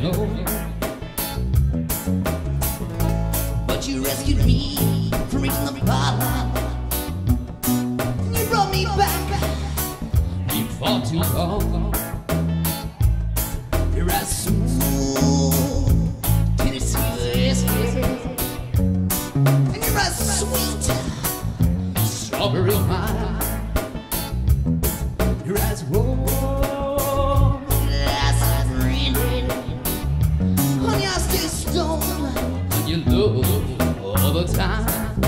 know. But you rescued me from reaching the bottom. You brought me back. You fought too long. You're as smooth Tennessee whiskey, and you're as sweet strawberry wine. You're as warm as brandy. Honey, I stay stoned on your love all the time.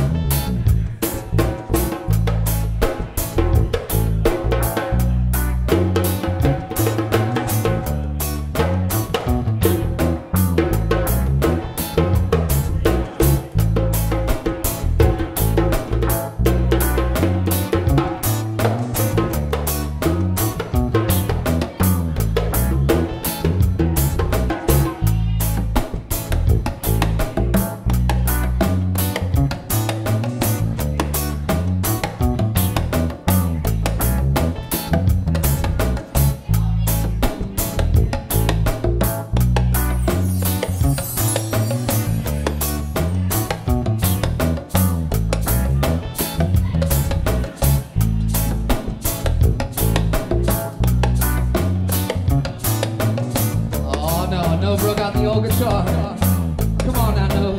No, broke out the old guitar. Come on now, no.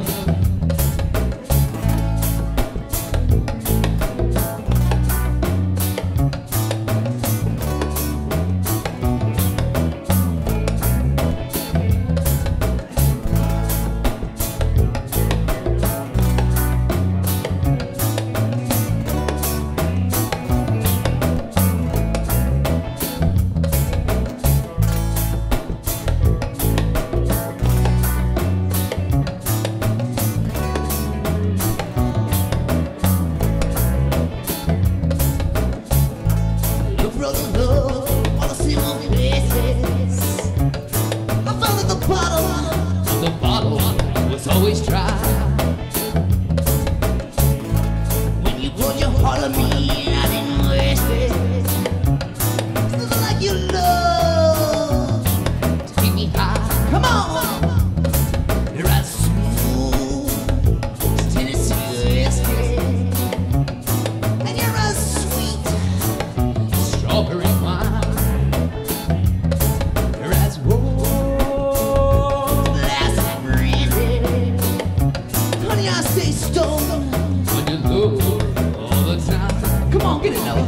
The bottle was always dry. When you poured your heart on me, I didn't waste it. It's like you love to keep me high. Come on, you're as smooth as Tennessee whiskey, and you're as sweet as strawberry wine. You're as warm. I stay stoned when you love all the time. Come on, get it now.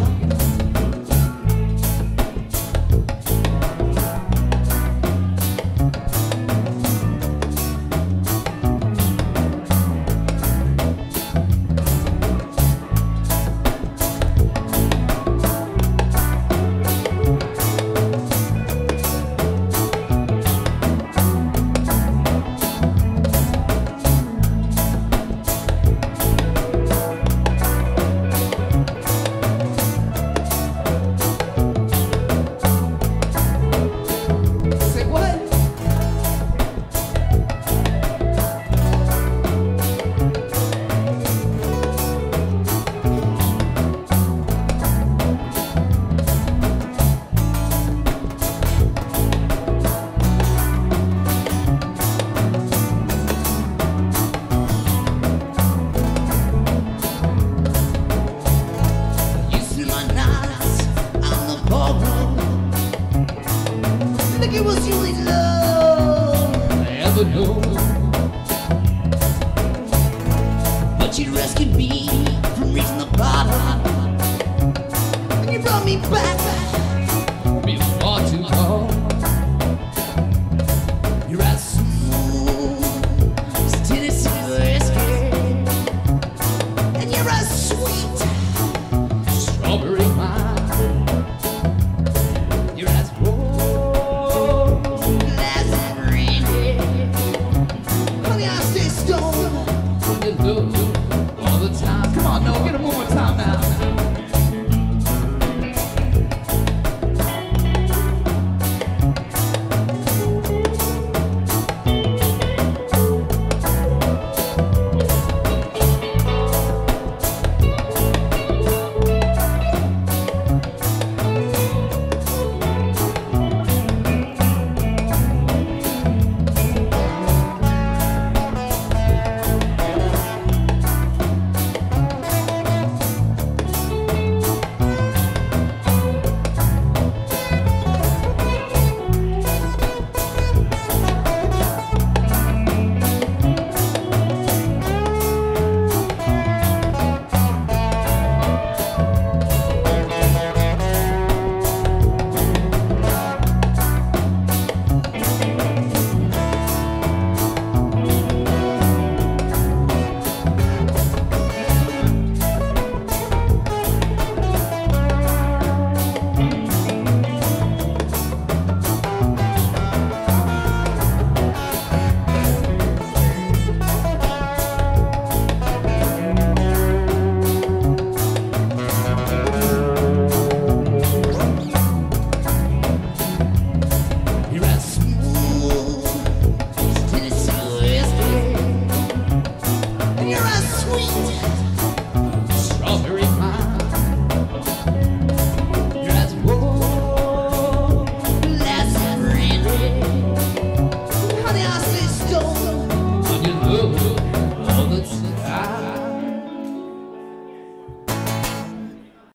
It was the only love I ever knew. But you rescued me from reaching the bottom, and you brought me back.